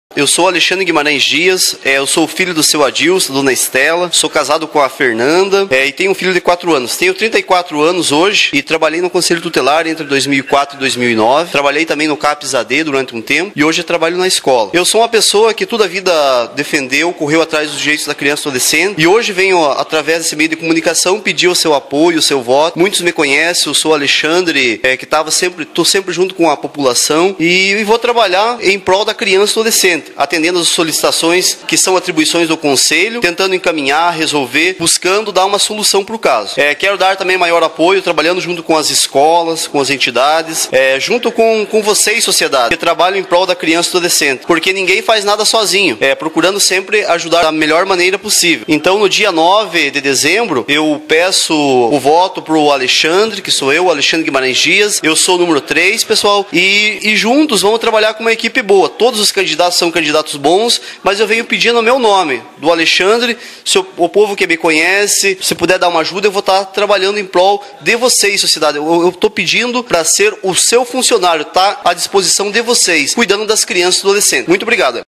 Eu sou Alexandre Guimarães Dias, eu sou filho do seu Adilson, dona Estela, sou casado com a Fernanda e tenho um filho de 4 anos. Tenho 34 anos hoje e trabalhei no Conselho Tutelar entre 2004 e 2009. Trabalhei também no CAPES AD durante um tempo e hoje trabalho na escola. Eu sou uma pessoa que toda a vida defendeu, correu atrás dos direitos da criança e do adolescente e hoje venho, através desse meio de comunicação, pedir o seu apoio, o seu voto. Muitos me conhecem, eu sou Alexandre, que estou sempre junto com a população e vou trabalhar em prol da criança e do adolescente, atendendo as solicitações que são atribuições do Conselho, tentando encaminhar, resolver, buscando dar uma solução para o caso. Quero dar também maior apoio, trabalhando junto com as escolas, com as entidades, junto com vocês, sociedade, que trabalham em prol da criança e do adolescente, porque ninguém faz nada sozinho, procurando sempre ajudar da melhor maneira possível. Então, no dia 9 de dezembro, eu peço o voto para o Alexandre, que sou eu, Alexandre Guimarães Dias, eu sou o número 3, pessoal, e juntos vamos trabalhar com uma equipe boa. Todos os candidatos são candidatos bons, mas eu venho pedindo o meu nome, do Alexandre. Se o povo que me conhece, se puder dar uma ajuda, eu vou estar trabalhando em prol de vocês, sociedade. Eu estou pedindo para ser o seu funcionário, tá à disposição de vocês, cuidando das crianças e do adolescente. Muito obrigado.